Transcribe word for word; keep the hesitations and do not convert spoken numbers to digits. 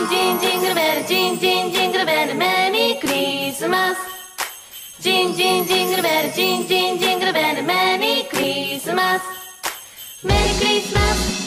ンジンジングルベルジンジンジングルベルメリークリスマスジンジンジングルベルジンジンジングルベルメリークリスマスメリークリスマス